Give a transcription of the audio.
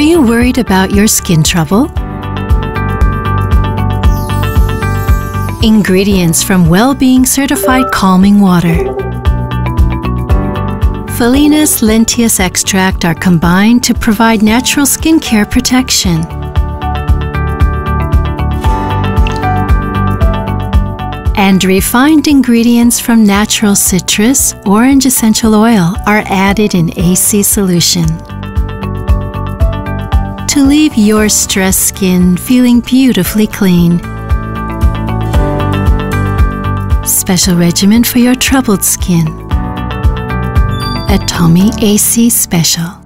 you worried about your skin trouble? Ingredients from Well-Being Certified Calming Water. Phellinus Linteus extract are combined to provide natural skincare protection. And refined ingredients from natural citrus, orange essential oil are added in AC solution to leave your stressed skin feeling beautifully clean. Special regimen for your troubled skin. ATOMY AC Special.